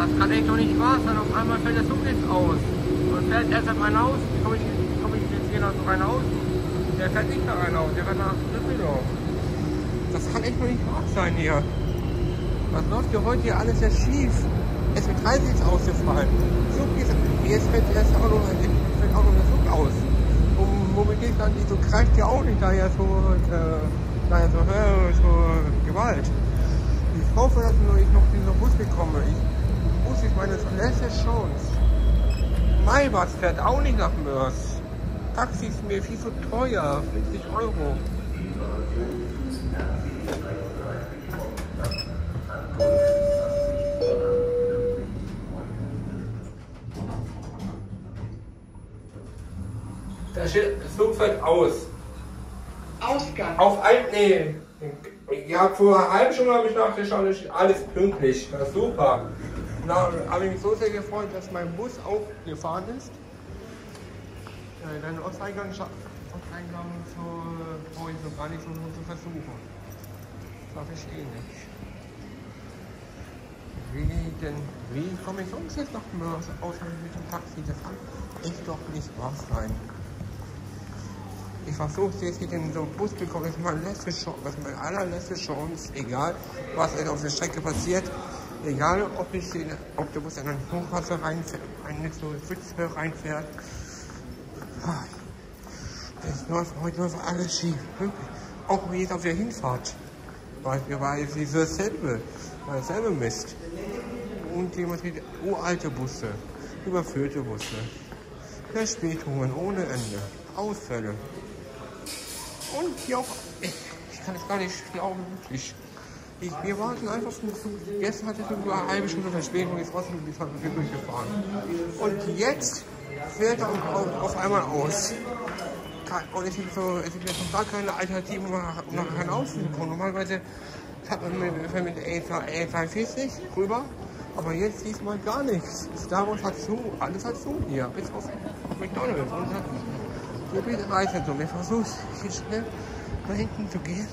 Das kann echt doch nicht wahr sein. Auf einmal fällt der Zug jetzt aus. Und fährt erst auf ein Haus. Wie komme ich jetzt hier nach so ein Haus? Der fährt nicht nach ein Haus, der fährt nach Düsseldorf. Das kann echt doch nicht wahr sein hier. Was läuft hier heute hier alles ja schief? S30 ist ausgefallen. Zug ist, jetzt fällt erst auch noch der Zug aus. Und momentan dann die so greift ja auch nicht, daher so Gewalt. Ich hoffe, dass ich noch diesen Bus bekomme. Bus ist meine letzte Chance. Maybach fährt auch nicht nach Mörs. Taxi ist mir viel zu teuer, 50 Euro. Da steht, das Zug fährt aus. Ausgang. Auf ein, nee. Ja, vor einer halben Stunde habe ich nachgeschaut, da steht alles pünktlich. Das ist super. Da habe ich mich so sehr gefreut, dass mein Bus auch gefahren ist. Dann Osteingang brauche ich so gar nicht so zu versuchen. Das verstehe ich nicht. Wie komme ich sonst jetzt noch Mörs außer mit dem Taxi? Das kann echt doch nicht wahr sein. Ich versuche jetzt hier in so einen Bus bekommen, das ist meine letzte Chance, das ist meine allerletzte Chance, egal was auf der Strecke passiert, egal ob der Bus in eine Hochwasser reinfährt, eine so Pfütze reinfährt. Heute läuft alles schief, wirklich. Auch jetzt auf der Hinfahrt, weil es ist dasselbe Mist. Und jemand hat uralte Busse, überfüllte Busse, Verspätungen ohne Ende, Ausfälle. Und hier auch, ich kann es gar nicht glauben, wirklich. Wir warten einfach auf den Zug. Gestern hatte ich nur eine halbe Stunde Verspätung, ist trotzdem durchgefahren. Und jetzt fährt er auf einmal aus. Und es gibt noch gar keine Alternativen, um nach Hannover zu kommen. Normalerweise hat man mit der E42 rüber, aber jetzt diesmal gar nichts. Star Wars hat zu, alles hat zu hier, bis auf McDonald's. Und so geht es weiter so. Wir versuchen hier schnell nach hinten zu gehen.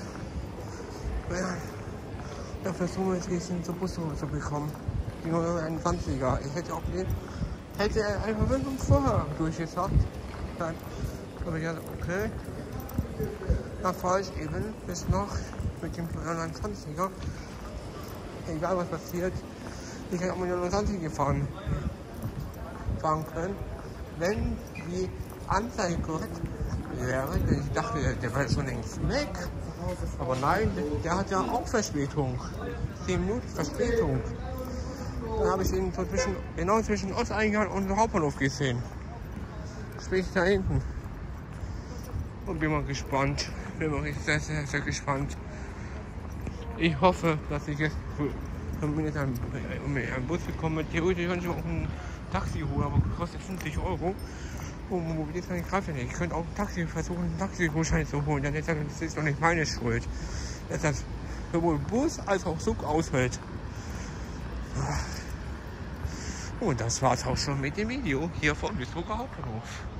Da versuchen wir jetzt zum Bus zu bekommen. Die 120er. Ich hätte auch eine Verwendung vorher durchgesagt. Dann habe ich gesagt, okay. Dann fahre ich eben bis noch mit dem 120er. Egal was passiert. Ich hätte auch mit dem 120er fahren können. Wenn die Anzeige korrekt wäre, ich dachte, der wäre schon längst weg. Aber nein, der hat ja auch Verspätung. 10 Minuten Verspätung. Dann habe ich ihn genau zwischen Osteingang und Hauptbahnhof gesehen. Sprich da hinten. Und bin mal gespannt. Bin mal sehr, sehr, sehr gespannt. Ich hoffe, dass ich jetzt zumindest einen Bus bekomme. Theoretisch kann ich auch ein Taxi holen, aber kostet 50 Euro. Und Mobilität greift nicht. Ich könnte auch einen Taxigutschein zu holen. Das ist doch nicht meine Schuld. Dass sowohl Bus als auch Zug ausfällt. Und das war's auch schon mit dem Video hier vom Duisburger Hauptbahnhof.